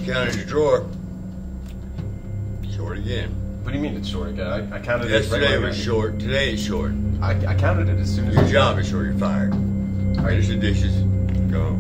counted your drawer. Short again. What do you mean it's short again? I counted it. Yesterday was short. Today is short. I counted it as soon as your job is short. You're fired. Finish the dishes. Go.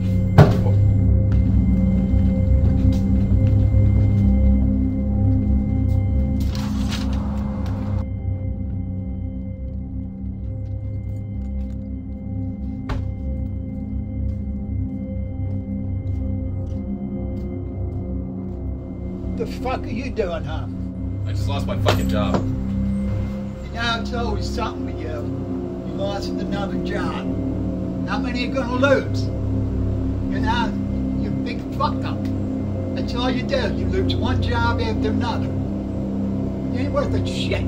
The fuck are you doing, huh? I just lost my fucking job. You know, it's always something with you. You lost another job. How many are you gonna lose? You know, you're a big fuck up. That's all you do. You lose one job after another. You ain't worth a shit.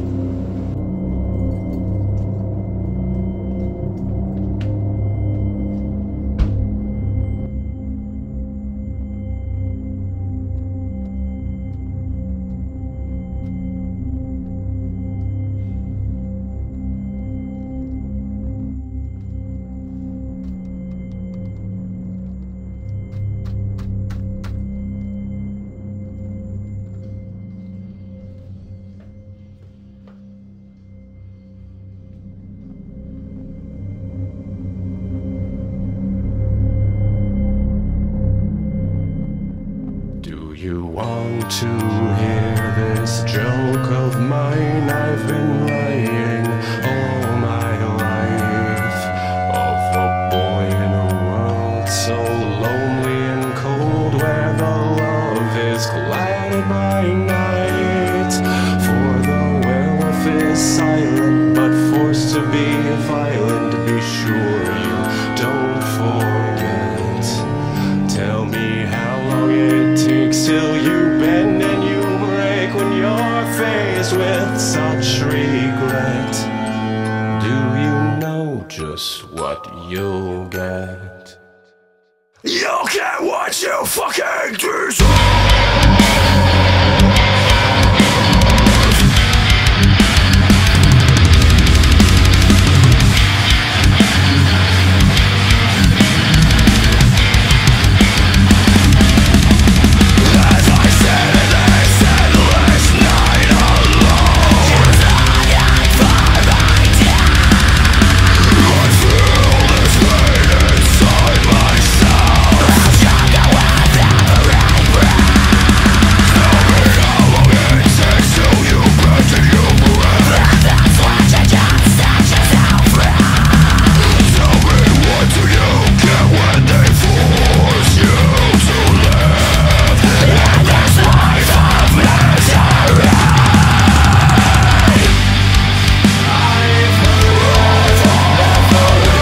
You want to hear this joke of mine? I've been lying all my life of a boy in a world so lonely and cold, where the love is clouded by night. For the werewolf is silent but forced to be violent. Be sure you don't forget. Tell me how long it takes till you bend and you break when you're faced with such regret. Do you know just what you'll get? You'll get what you fucking deserve!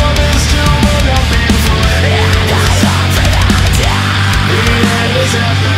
Happening.